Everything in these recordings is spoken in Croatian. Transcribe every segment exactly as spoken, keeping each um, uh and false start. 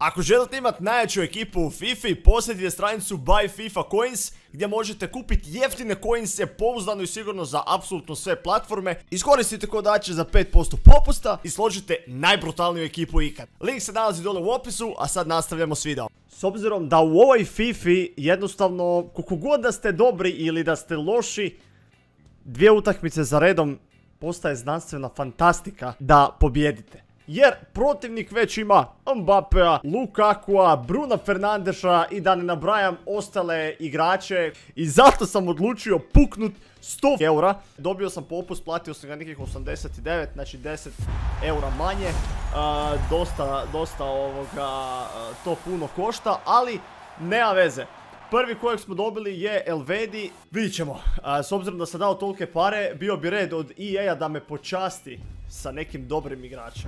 Ako želite imati najjaču ekipu u FIFA, posjetite stranicu Buy FIFA Coins gdje možete kupiti jeftine coinse pouzdano i sigurno za apsolutno sve platforme. Iskoristite kodače za pet posto popusta i složite najbrutalniju ekipu ikad. Link se nalazi dole u opisu, a sad nastavljamo s videom. S obzirom da u ovoj FIFA jednostavno, koliko god da ste dobri ili da ste loši, dvije utakmice za redom postaje znanstvena fantastika da pobjedite. Jer protivnik već ima Mbappea, Lukakua, Bruna Fernandeša i da ne nabrajam ostale igrače. I zato sam odlučio puknut sto eura. Dobio sam popust, platio sam ga nekih osamdeset devet, znači deset eura manje. Uh, dosta, dosta ovoga, uh, to puno košta, ali nema veze. Prvi kojeg smo dobili je Elvedi. Vidit ćemo, uh, s obzirom da sam dao tolike pare, bio bi red od E A-a da me počasti sa nekim dobrim igračem.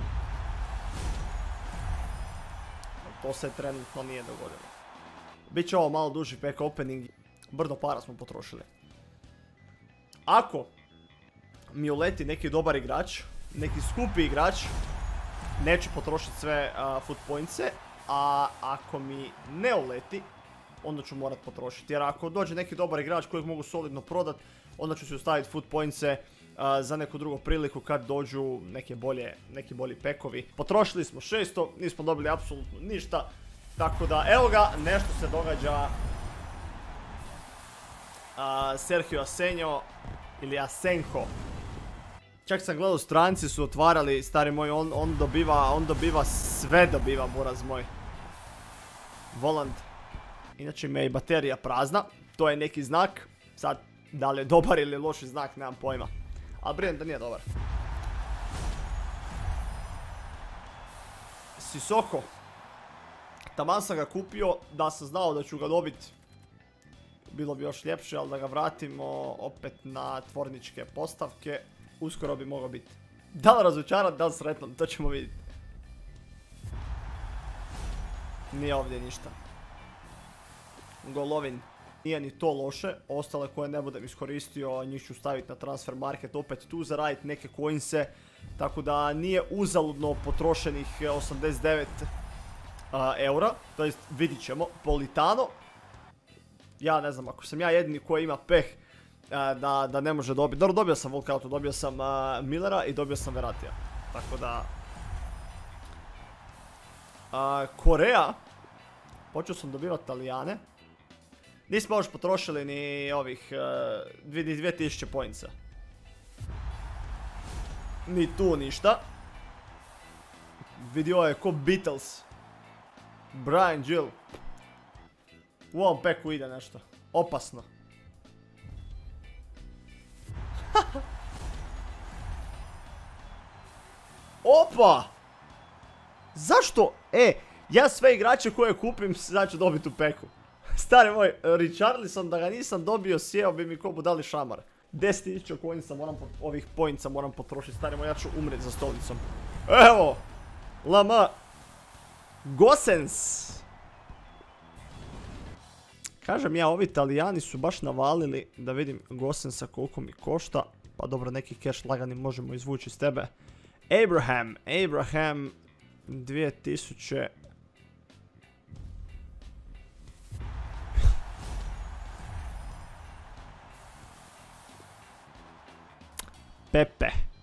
To se trenutno nije dogodilo. Biće ovo malo duži pack opening. Brdo para smo potrošili. Ako mi uleti neki dobar igrač, neki skupi igrač, neću potrošiti sve uh, foot pointse. A ako mi ne uleti, onda ću morat potrošiti. Jer ako dođe neki dobar igrač kojeg mogu solidno prodat, onda ću si ostaviti foot pointse uh, za neku drugu priliku kad dođu neke bolje, neki bolji pekovi. Potrošili smo šesto, nismo dobili apsolutno ništa. Tako da, evo ga, nešto se događa. Uh, Sergio Asenjo ili Asenko. Čak sam gledao, stranci su otvarali, stari moj, on, on dobiva, on dobiva sve dobiva, buraz moj. Voland. Inače mi je i baterija prazna, to je neki znak. Sad, da li je dobar ili loši znak, nemam pojma. Ali brinem da nije dobar. Sissoko. Taman sam ga kupio, da sam znao da ću ga dobiti. Bilo bi još ljepše, ali da ga vratimo opet na tvorničke postavke. Uskoro bi mogao biti. Da li razočaran, da li sretan, to ćemo vidjeti. Nije ovdje ništa. Golovin. Nije ni to loše, ostale koje ne budem iskoristio, njih ću staviti na transfer market, opet tu zaraditi neke coinse. Tako da nije uzaludno potrošenih osamdeset devet eura, to jest vidit ćemo. Politano. Ja ne znam, ako sam ja jedini koji ima peh da, da ne može dobiti. Dobro, dobio sam Volkautu, dobio sam uh, Millera i dobio sam Veratija. Tako da... Uh, Koreja. Počeo sam dobivati Talijane. Nismo još potrošili ni ovih uh, dvije tisuće pointsa. Ni tu ništa. Vidio je ko Beatles. Brian Gill. U ovom peku ide nešto. Opasno. Opa! Zašto? E, ja sve igrače koje kupim sad ću dobiti u peku. Stari moj, Richarlison da ga nisam dobio, sjeo bi mi ko budali šamar. deset tisuća coinsa moram, ovih pointsa moram potrošiti, stari moj, ja ću umreti za stolicom. Evo! Lama! Gosens! Kažem ja, ovi Italijani su baš navalili, da vidim Gosensa koliko mi košta. Pa dobro, neki cash lagani možemo izvući s tebe. Abraham, Abraham, dvije tisuće. Pepe.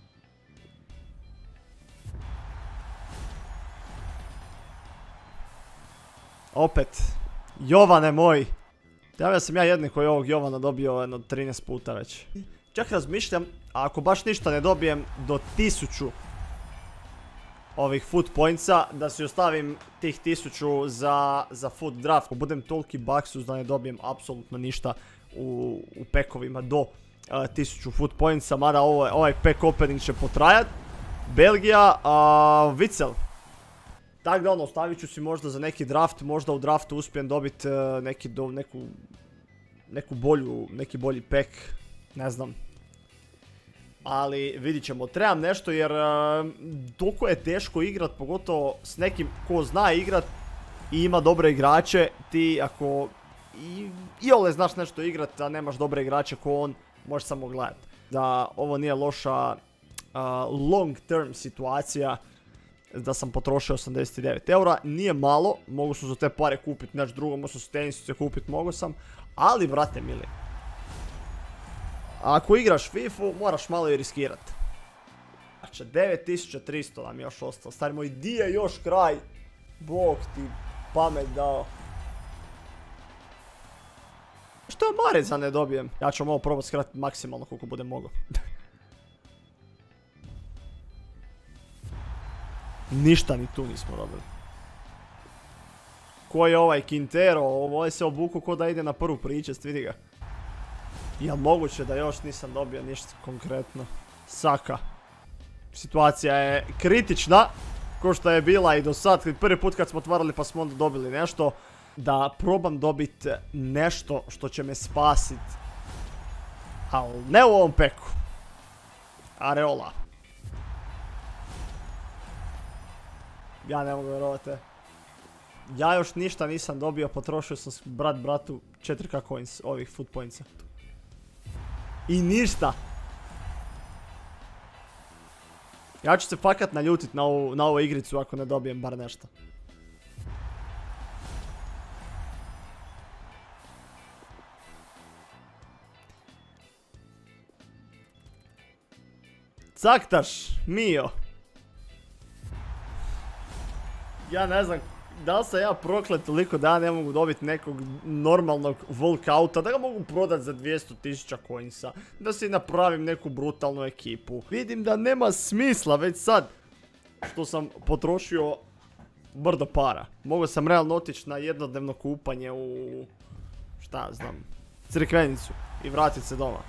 Opet, Jovane moj. Javio sam ja jedni koji je ovog Jovana dobio jedno trinaest puta već. Čak razmišljam, a ako baš ništa ne dobijem do tisuću ovih foot pointsa, da si ostavim tih tisuću za, za foot draft. Ako budem toliki baksus da ne dobijem apsolutno ništa u, u pekovima do uh, tisuću foot pointsa, mada ovo, ovaj pack opening će potrajat. Belgija, uh, Witsel. Tako da ono, ostavit ću si možda za neki draft, možda u draftu uspijem dobiti uh, neki, do, neku, neku bolju, neki bolji pack, ne znam. Ali vidit ćemo, trebam nešto jer uh, toliko je teško igrat, pogotovo s nekim ko zna igrat i ima dobre igrače. Ti ako i, i ole znaš nešto igrat, a nemaš dobre igrače ko on, možeš samo gledat. Da ovo nije loša uh, long term situacija. da sam potrošio osamdeset devet eura. Nije malo, mogu sam za te pare kupiti nešto drugo, mogu sam s tenisice kupiti, mogu sam. Ali, brate mili, ako igraš FIFU, moraš malo i riskirati. Znači, devet tisuća tristo nam još ostalo. Stari moj, di je još kraj? Bog ti pamet dao. Što je Mareza ne dobijem? Ja ću malo probati skratiti maksimalno koliko budem mogao. Ništa ni tu nismo dobili. Ko je ovaj Quintero? Ovo je se obuku ko da ide na prvu pričest, vidi ga. Jel moguće da još nisam dobio ništa konkretno? Saka. Situacija je kritična, ko što je bila i do sad. Prvi put kad smo otvarali pa smo onda dobili nešto. Da probam dobiti nešto što će me spasit. Ali ne u ovom peku. Areola. Ja ne mogu vjerovati. Ja još ništa nisam dobio, potrošio sam brat bratu četiri ka coins, ovih food pointsa. I ništa. Ja ću se fakat naljutit na ovu, na ovu igricu ako ne dobijem bar nešto. Caktaš, Mio. Ja ne znam da li sam ja proklet toliko da ja ne mogu dobiti nekog normalnog walkouta, da ga mogu prodati za dvjesto tisuća coinsa, da si napravim neku brutalnu ekipu. Vidim da nema smisla već sad što sam potrošio brdo para. Mogu sam realno otići na jednodnevno kupanje u, šta znam, crkvenicu i vratiti se doma.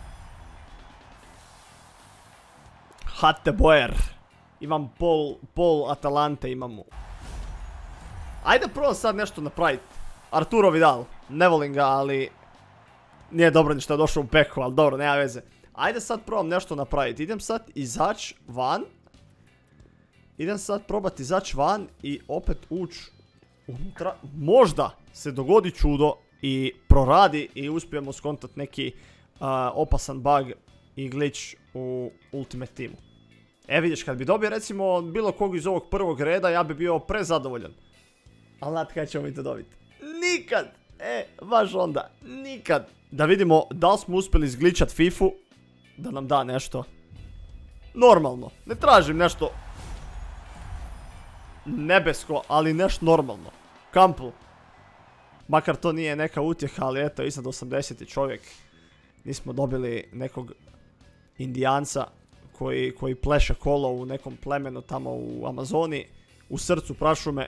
Hatte Boer. Imam pol, pol Atalante imamo. Ajde probam sad nešto napraviti. Arturo Vidal. Ne volim ga, ali nije dobro ni što je došao u peku, ali dobro, nema veze. Ajde sad probam nešto napraviti. Idem sad izaći van. Idem sad probati izaći van i opet ući unutra. Možda se dogodi čudo i proradi i uspijemo skontati neki uh, opasan bug i glitch u Ultimate Teamu. E vidiš, kad bi dobio recimo bilo kog iz ovog prvog reda, ja bi bio prezadovoljan. Ali znate kada ćemo mi to dobiti? Nikad! E, baš onda, nikad! Da vidimo da li smo uspjeli izgličat FIFU, da nam da nešto normalno. Ne tražim nešto nebesko, ali nešto normalno. Kampl. Makar to nije neka utjeha, ali eto, iznad osamdeset čovjek. Nismo dobili nekog Indijanca koji, koji pleše kolo u nekom plemenu tamo u Amazoni, u srcu prašume.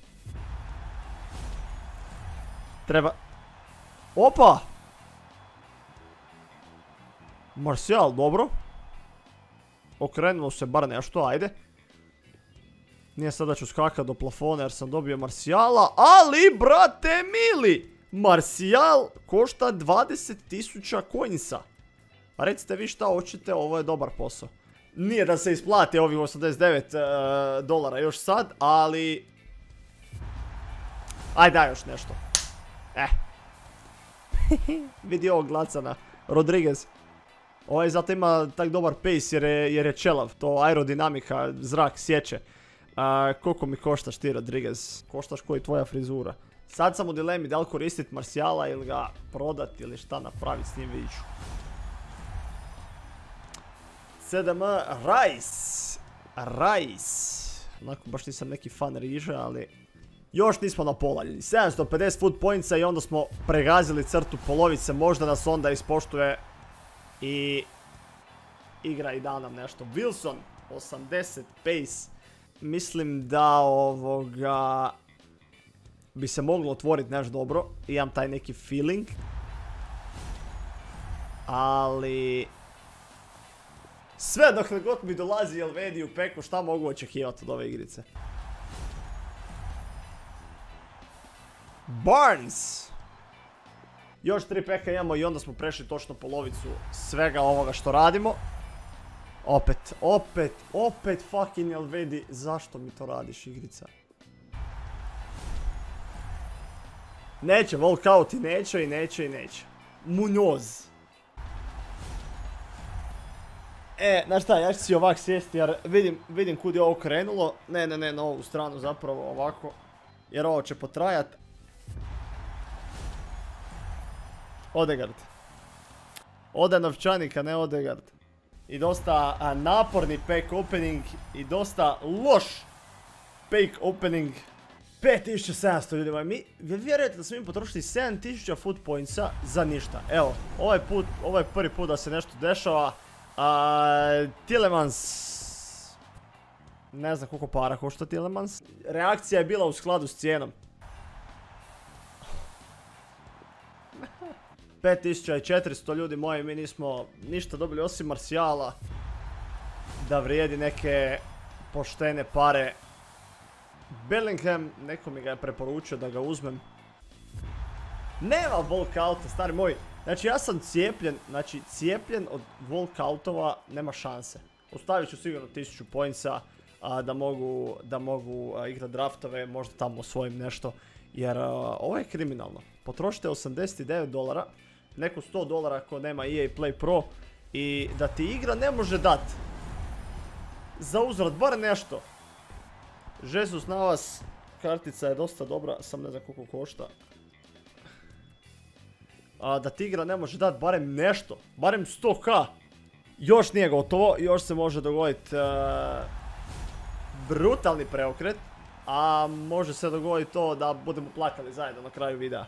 Treba... Opa! Martial, dobro. Okrenulo se bar nešto, ajde. Nije sad da ću skakat do plafona jer sam dobio Martiala, ali brate mili! Martial košta dvadeset tisuća coinsa. A recite vi šta hoćete, ovo je dobar posao. Nije da se isplati ovih osamdeset devet uh, dolara još sad, ali... Ajde, daj još nešto. Eh. Vidi ovog glacana. Rodriguez. Ovaj zato ima tak dobar pace jer je, jer je čelav. To aerodinamika, zrak sječe. Uh, koliko mi koštaš ti, Rodriguez? Koštaš koji tvoja frizura. Sad sam u dilemi da li koristiti Martiala ili ga prodati ili šta napraviti s njim, vidit ću. S D M Rice. Rice. Onako baš nisam neki fan riže, ali... Još nismo na pola ljudi. sedamsto pedeset food pointsa i onda smo pregazili crtu polovice. Možda nas onda ispoštuje i... igra i da nam nešto. Wilson, osamdeset pace. Mislim da ovoga... bi se moglo otvoriti nešto dobro. Imam taj neki feeling. Ali... sve dokle god mi dolazi Elvedi u peku, šta mogu očekivati od ove igrice? Barnes! Još tri peka imamo i onda smo prešli točno polovicu svega ovoga što radimo. Opet, opet, opet fucking Elvedi, zašto mi to radiš, igrica? Neće, walkout i neće i neće i neće. Munoz. E, znaš šta, ja ću si ovak sjesti jer vidim, vidim kud je ovo krenulo. Ne, ne, ne, na ovu stranu zapravo ovako. Jer ovo će potrajat. Odegaard. Ode novčanik, a ne Odegaard. I dosta a, naporni pack opening i dosta loš pack opening. pet tisuća sedamsto ljudima. Mi, vi vjerujete da smo mi potrošili sedam tisuća food pointsa za ništa. Evo, ovaj put, ovo je prvi put da se nešto dešava. A, Tielemans. Ne znam koliko para košta Tielemans. Reakcija je bila u skladu s cijenom. pet tisuća četiristo ljudi moji, mi nismo ništa dobili osim Marcijala. Da vrijedi neke poštene pare. Bellingham, neko mi ga je preporučio da ga uzmem. Nema walkouta, stari moj. Znači ja sam cijepljen, znači cijepljen od walkoutova, nema šanse. Ostavit ću sigurno tisuću pointsa a, da mogu, da mogu a, igrat draftove, možda tamo osvojim nešto. Jer a, ovo je kriminalno. Potrošite osamdeset devet dolara, neko sto dolara ko nema E A Play Pro i da ti igra ne može dat. Za uzvrat, bar nešto. Jesus Navas, kartica je dosta dobra, sam ne znam koliko košta. A, da ti igra ne može dati barem nešto, barem sto ka. Još nije gotovo, još se može dogoditi uh, brutalni preokret. A može se dogoditi to da budemo plakali zajedno na kraju videa.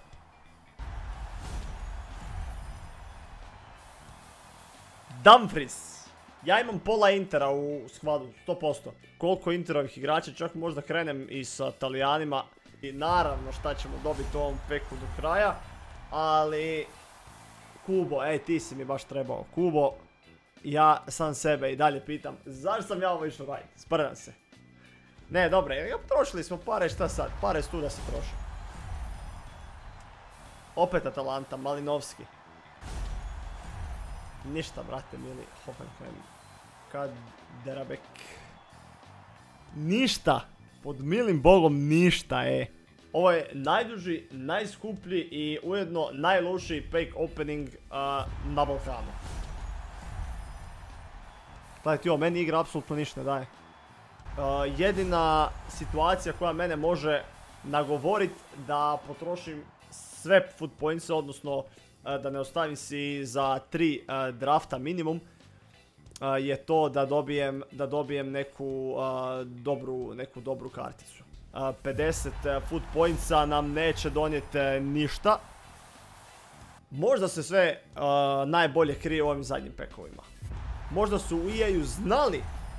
Dumfries. Ja imam pola Intera u skvadu, sto posto. Koliko Interovih igrača, čak možda krenem i sa Talijanima. I naravno šta ćemo dobiti u ovom peku do kraja. Ali... Kubo, ej ti si mi baš trebao. Kubo, ja sam sebe i dalje pitam, zašto sam ja ovo išao raditi? Sprdam se. Ne, dobro, ja, trošili smo pare, šta sad? Pare su tu da se troše. Opet Atalanta, Malinovski. Ništa, brate, mili, Hoffenheim. Kaderabek. Ništa. Pod milim bogom ništa, e. Ovo je najduži, najskuplji i ujedno najlošiji pack opening uh, na Balkanu. Gledajte, jo, meni igra apsolutno ništa ne daje. Uh, jedina situacija koja mene može nagovoriti da potrošim sve food points, odnosno uh, da ne ostavim si za tri uh, drafta minimum, uh, je to da dobijem, da dobijem neku, uh, dobru, neku dobru karticu. Uh, pedeset uh, food pointsa nam neće donijeti uh, ništa. Možda se sve uh, najbolje krije u ovim zadnjim pekovima. Možda su u E A-u znali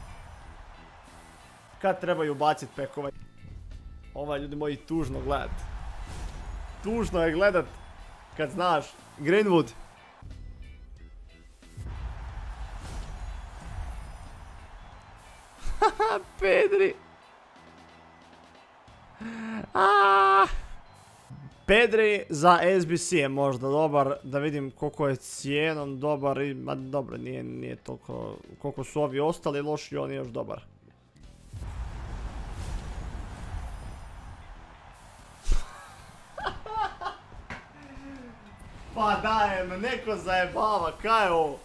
kad trebaju baciti pekove. Ovaj, ljudi moji, tužno gledat. Tužno je gledat kad znaš Greenwood. Haha, Pedri. Aaaa. Pedri za S B C je možda dobar, da vidim koliko je cijenom dobar i, ma dobro, nije, nije toliko, koliko su ovi ostali loši, on je još dobar. Pa daj, me neko zajebava, kaj je ovo?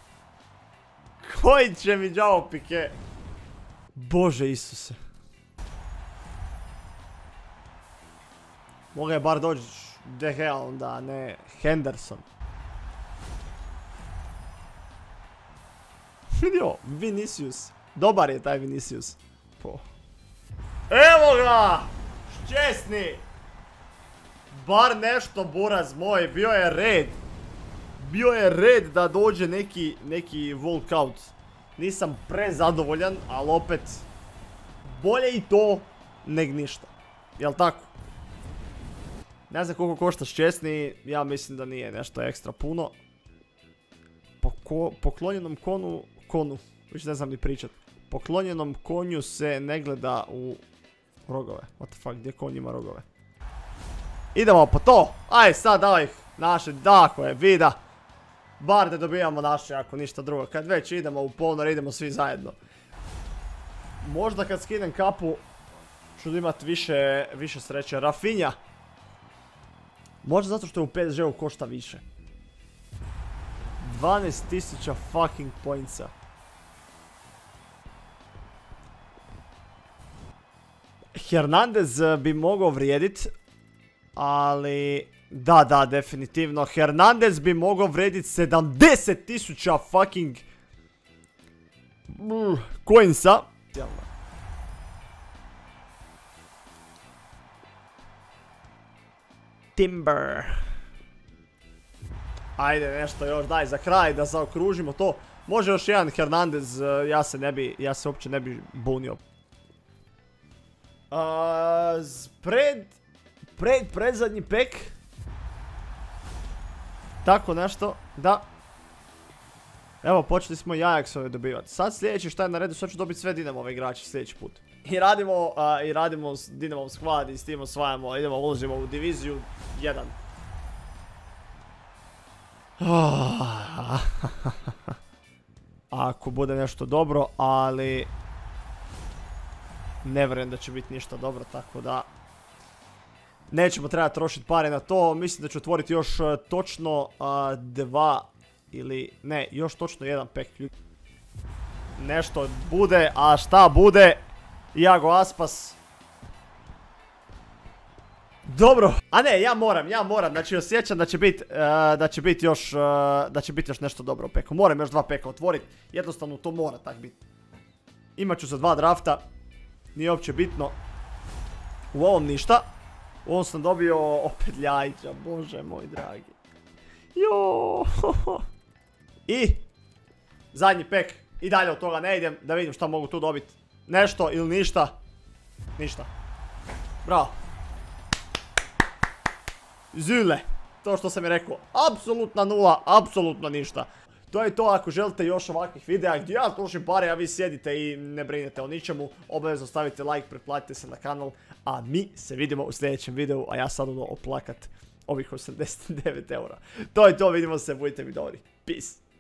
Koji će mi Joao Piqué? Bože Isuse. Moga je bar doći De Gea onda, a ne Henderson. Vidio, Vinicius. Dobar je taj Vinicius. Po. Evo ga! Šćesni! Bar nešto, buraz moj, bio je red. Bio je red da dođe neki, neki walkout. Nisam prezadovoljan, ali opet bolje i to neg ništa. Jel tako? Ne znam koliko košta šćesni, ja mislim da nije nešto ekstra puno. Poko, poklonjenom konu, konu, više ne znam ni pričat. Poklonjenom konju se ne gleda u rogove. What the fuck, gdje konj ima rogove? Idemo po to! Aj sad davaj naše, dako je, vida. Bar da dobijamo naše, ako ništa drugo. Kad već idemo u ponor, idemo svi zajedno. Možda kad skinem kapu ću imat više, više sreće. Rafinha. Možda zato što u P S G-u košta više. dvanaest tisuća fucking pointsa. Hernandez bi mogao vrijedit, ali... Da, da, definitivno. Hernandez bi mogao vrijedit sedamdeset tisuća fucking... coinsa. Timber. Ajde nešto još, daj za kraj da zaokružimo to. Može još jedan Hernandez, ja se ne bi, ja se uopće ne bi bunio. Uh, pred, pred, predzadnji pek. Tako nešto, da. Evo, počeli smo i Ajaxove dobivati. Sad sljedeći šta je na redu, sad ću dobiti sve Dinamove igrače sljedeći put. I radimo, uh, i radimo s Dinamom squad i s tim osvajamo, idemo, ulazimo u diviziju jedan. Ako bude nešto dobro, ali... Ne vjerujem da će biti ništa dobro, tako da... Nećemo trebati trošiti pare na to, mislim da ću otvoriti još uh, točno uh, dva ili... Ne, još točno jedan pek. Nešto bude, a šta bude? Iago Aspas. Dobro, a ne, ja moram, ja moram, znači osjećam da će biti, uh, da će biti još, uh, da će biti još nešto dobro u peku. Moram još dva peka otvoriti, jednostavno to mora tak biti. Imat ću za dva drafta, nije uopće bitno. U ovom ništa. U ovom sam dobio opet Ljajića, bože moj dragi. Joooo. I zadnji pek, i dalje od toga ne idem, da vidim šta mogu tu dobiti. Nešto ili ništa. Ništa. Bravo. Zule. To što sam je rekao. Apsolutna nula, apsolutno ništa. To je to, ako želite još ovakvih videa gdje ja trošim pare, a vi sjedite i ne brinete o ničemu. Obavezno stavite like, pretplatite se na kanal. A mi se vidimo u sljedećem videu, a ja sad ono oplakat ovih osamdeset devet eura. To je to, vidimo se, budite mi dobri. Peace.